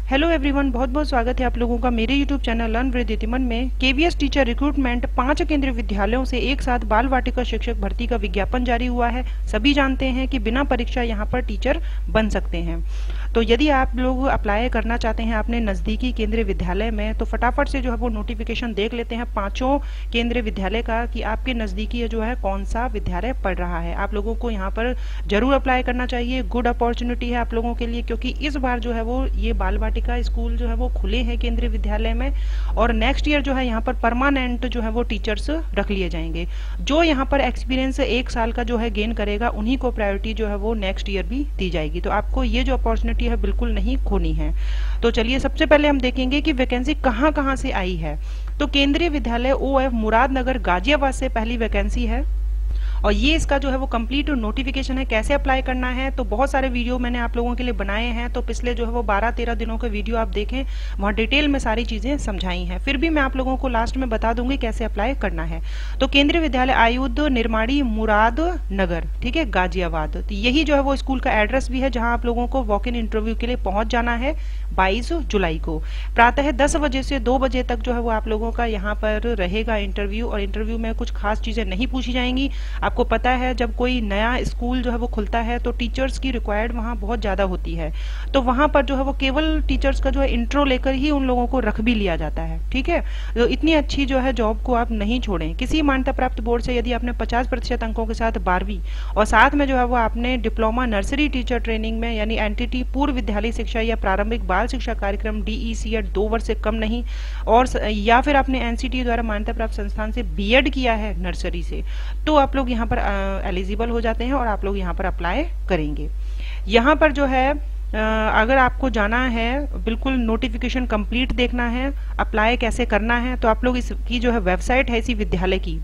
Hello everyone, बहुत बहुत स्वागत है आप लोगों का मेरे यूट्यूब चैनल लर्न विद इतिमन में। केवीएस टीचर रिक्रूटमेंट 5 केंद्रीय विद्यालयों से एक साथ बाल वाटिका शिक्षक भर्ती का विज्ञापन जारी हुआ है। सभी जानते हैं कि बिना परीक्षा यहाँ पर टीचर बन सकते हैं। तो यदि आप लोग अप्लाई करना चाहते हैं अपने नज़दीकी केंद्रीय विद्यालय में, तो फटाफट से जो है वो नोटिफिकेशन देख लेते हैं पांचों केंद्रीय विद्यालय का कि आपके नज़दीकी जो है कौन सा विद्यालय पढ़ रहा है। आप लोगों को यहाँ पर जरूर अप्लाई करना चाहिए। गुड अपॉर्चुनिटी है आप लोगों के लिए, क्योंकि इस बार जो है वो ये बाल वाटिका स्कूल जो है वो खुले हैं केंद्रीय विद्यालय में, और नेक्स्ट ईयर जो है यहाँ पर परमानेंट जो है वो टीचर्स रख लिए जाएंगे। जो यहाँ पर एक्सपीरियंस 1 साल का जो है गेन करेगा उन्हीं को प्रायोरिटी जो है वो नेक्स्ट ईयर भी दी जाएगी। तो आपको ये जो अपॉर्चुनिटी है बिल्कुल नहीं खोनी है। तो चलिए सबसे पहले हम देखेंगे कि वैकेंसी कहाँ कहाँ से आई है। तो केंद्रीय विद्यालय OF मुरादनगर गाजियाबाद से पहली वैकेंसी है, और ये इसका जो है वो कंप्लीट नोटिफिकेशन है। कैसे अप्लाई करना है, तो बहुत सारे वीडियो मैंने आप लोगों के लिए बनाए हैं। तो पिछले जो है वो 12-13 दिनों के वीडियो आप देखें, वहाँ डिटेल में सारी चीजें समझाई हैं। फिर भी मैं आप लोगों को लास्ट में बता दूंगी कैसे अप्लाई करना है। तो केंद्रीय विद्यालय आयुध निर्माणी मुरादनगर, ठीक है, गाजियाबाद। तो यही जो है वो स्कूल का एड्रेस भी है जहाँ आप लोगों को वॉक इन इंटरव्यू के लिए पहुंच जाना है 22 जुलाई को। प्रातः 10 बजे से 2 बजे तक जो है वो आप लोगों का यहाँ पर रहेगा इंटरव्यू, और इंटरव्यू में कुछ खास चीजें नहीं पूछी जाएंगी। आपको पता है जब कोई नया स्कूल जो है वो खुलता है तो टीचर्स की रिक्वायर्ड वहाँ बहुत ज्यादा होती है। तो वहाँ पर जो है वो केवल टीचर्स का जो है इंट्रो लेकर ही उन लोगों को रख भी लिया जाता है, ठीक है। तो इतनी अच्छी जो है जॉब को आप नहीं छोड़ें। किसी मान्यता प्राप्त बोर्ड से यदि आपने 50% अंकों के साथ 12वीं और साथ में जो है वो आपने डिप्लोमा नर्सरी टीचर ट्रेनिंग में यानी एनटीटी पूर्व विद्यालय शिक्षा या प्रारंभिक बाल शिक्षा कार्यक्रम DEC 2 वर्ष से कम नहीं, और या फिर आपने NCT द्वारा मान्यता प्राप्त संस्थान से BEd किया है नर्सरी से, तो आप लोग यहाँ पर एलिजिबल हो जाते हैं और आप लोग यहाँ पर अप्लाई करेंगे। यहाँ पर जो है अगर आपको जाना है, बिल्कुल नोटिफिकेशन कंप्लीट देखना है, अप्लाई कैसे करना है, तो आप लोग इसकी जो है वेबसाइट है इसी विद्यालय की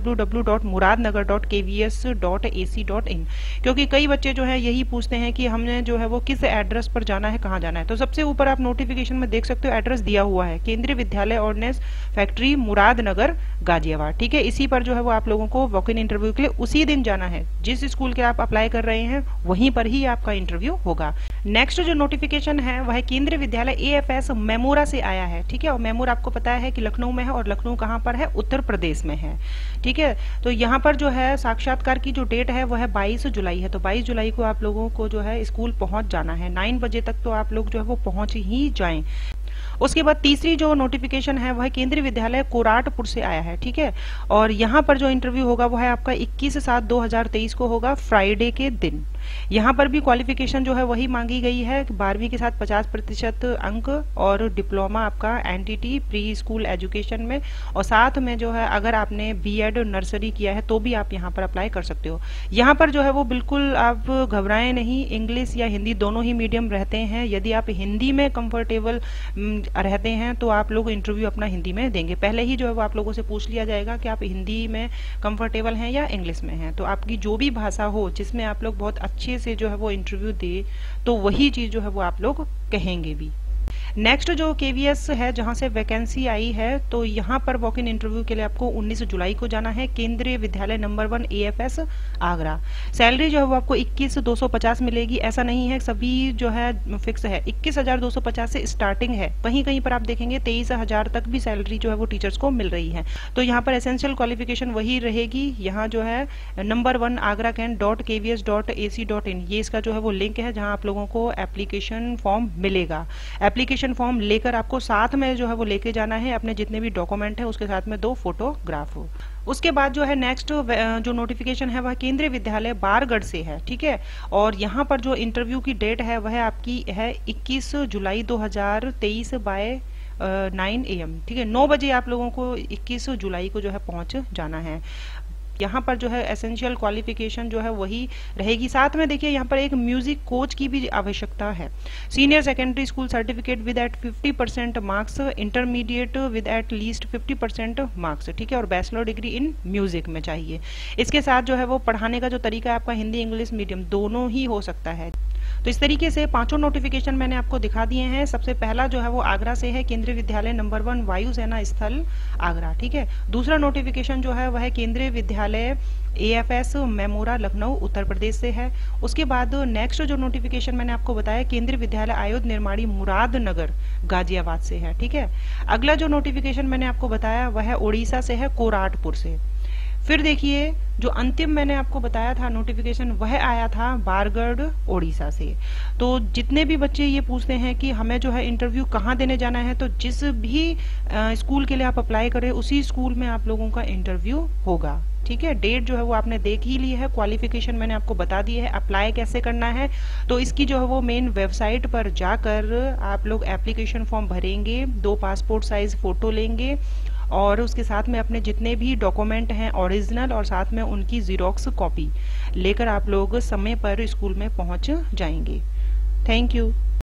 www.muradnagar.kvs.ac.in, क्योंकि कई बच्चे जो है यही पूछते हैं कि हमने जो है वो किस एड्रेस पर जाना है, कहाँ जाना है। तो सबसे ऊपर आप नोटिफिकेशन में देख सकते हो एड्रेस दिया हुआ है, केंद्रीय विद्यालय ऑर्डिनेंस फैक्ट्री मुरादनगर गाजियाबाद, ठीक है। इसी पर जो है वो आप लोगों को वॉक इन इंटरव्यू के लिए उसी दिन जाना है। जिस स्कूल के आप अप्लाई कर रहे हैं वहीं पर ही आपका इंटरव्यू होगा। नेक्स्ट जो नोटिफिकेशन है वह केंद्रीय विद्यालय AFS मेमोरा से आया है, ठीक है। और मेमोरा आपको पता है कि लखनऊ में है, और लखनऊ कहाँ पर है, उत्तर प्रदेश में है, ठीक है। तो यहाँ पर जो है साक्षात्कार की जो डेट है वह है 22 जुलाई है। तो 22 जुलाई को आप लोगों को जो है स्कूल पहुंच जाना है। 9 बजे तक तो आप लोग जो है वो पहुंच ही जाएं। उसके बाद तीसरी जो नोटिफिकेशन है वह केंद्रीय विद्यालय कोराटपुर से आया है, ठीक है। और यहाँ पर जो इंटरव्यू होगा वह है आपका 21/7/2023 को होगा, फ्राइडे के दिन। यहाँ पर भी क्वालिफिकेशन जो है वही मांगी गई है, 12वीं के साथ 50% अंक, और डिप्लोमा आपका एनटीटी प्री स्कूल एजुकेशन में, और साथ में जो है अगर आपने BEd नर्सरी किया है तो भी आप यहाँ पर अप्लाई कर सकते हो। यहाँ पर जो है वो बिल्कुल आप घबराएं नहीं, इंग्लिश या हिंदी दोनों ही मीडियम रहते हैं। यदि आप हिंदी में कंफर्टेबल रहते हैं तो आप लोग इंटरव्यू अपना हिंदी में देंगे। पहले ही जो है वो आप लोगों से पूछ लिया जाएगा कि आप हिंदी में कंफर्टेबल हैं या इंग्लिश में हैं। तो आपकी जो भी भाषा हो जिसमें आप लोग बहुत अच्छे से जो है वो इंटरव्यू दे, तो वही चीज जो है वो आप लोग कहेंगे भी। नेक्स्ट जो KVS है जहां से वैकेंसी आई है, तो यहाँ पर वॉक इन इंटरव्यू के लिए आपको 19 जुलाई को जाना है, केंद्रीय विद्यालय नंबर 1 AFS आगरा। सैलरी जो है वो आपको 21,250 मिलेगी। ऐसा नहीं है सभी जो है फिक्स है, 21,250 से स्टार्टिंग है। कहीं कहीं पर आप देखेंगे 23,000 तक भी सैलरी जो है वो टीचर्स को मिल रही है। तो यहाँ पर एसेंशियल क्वालिफिकेशन वही रहेगी। यहाँ जो है नंबर 1 आगरा कैंट.kvs.ac.in, ये इसका जो है वो लिंक है जहाँ आप लोगों को एप्लीकेशन फॉर्म मिलेगा। एप्लीकेशन फॉर्म लेकर आपको साथ में जो है वो लेके जाना है अपने जितने भी डॉक्यूमेंट है, उसके साथ में 2 फोटोग्राफ। उसके बाद जो है नेक्स्ट जो नोटिफिकेशन है वह केंद्रीय विद्यालय बारगढ़ से है, ठीक है। और यहाँ पर जो इंटरव्यू की डेट है वह आपकी है 21 जुलाई 2023 बाय 9 AM, ठीक है। 9 बजे आप लोगों को 21 जुलाई को जो है पहुंच जाना है। यहाँ पर जो है एसेंशियल क्वालिफिकेशन जो है वही रहेगी। साथ में देखिए यहाँ पर एक म्यूजिक कोच की भी आवश्यकता है। Senior secondary school certificate with at 50% marks, intermediate with at least 50% marks, ठीक है। और बैचलर डिग्री इन म्यूजिक में चाहिए। इसके साथ जो है वो पढ़ाने का जो तरीका है आपका हिंदी इंग्लिश मीडियम दोनों ही हो सकता है। तो इस तरीके से पांचों नोटिफिकेशन मैंने आपको दिखा दिए हैं। सबसे पहला जो है वो आगरा से है, केंद्रीय विद्यालय नंबर 1 वायुसेना स्थल आगरा, ठीक है। दूसरा नोटिफिकेशन जो है वह केंद्रीय विद्यालय AFS मेमोरा लखनऊ उत्तर प्रदेश से है। उसके बाद नेक्स्ट जो नोटिफिकेशन मैंने आपको बताया केंद्रीय विद्यालय आयुध निर्माणी मुरादनगर गाजियाबाद से है, ठीक है। अगला जो नोटिफिकेशन मैंने आपको बताया वह उड़ीसा से है, कोराटपुर से। फिर देखिए जो अंतिम मैंने आपको बताया था नोटिफिकेशन वह आया था बारगढ़ ओडिशा से। तो जितने भी बच्चे ये पूछते हैं कि हमें जो है इंटरव्यू कहाँ देने जाना है, तो जिस भी स्कूल के लिए आप अप्लाई करें उसी स्कूल में आप लोगों का इंटरव्यू होगा, ठीक है। डेट जो है वो आपने देख ही ली है, क्वालिफिकेशन मैंने आपको बता दी है। अप्लाई कैसे करना है, तो इसकी जो है वो मेन वेबसाइट पर जाकर आप लोग एप्लीकेशन फॉर्म भरेंगे, 2 पासपोर्ट साइज फोटो लेंगे और उसके साथ में अपने जितने भी डॉक्यूमेंट हैं ओरिजिनल और साथ में उनकी जीरोक्स कॉपी लेकर आप लोग समय पर स्कूल में पहुंच जाएंगे। Thank you.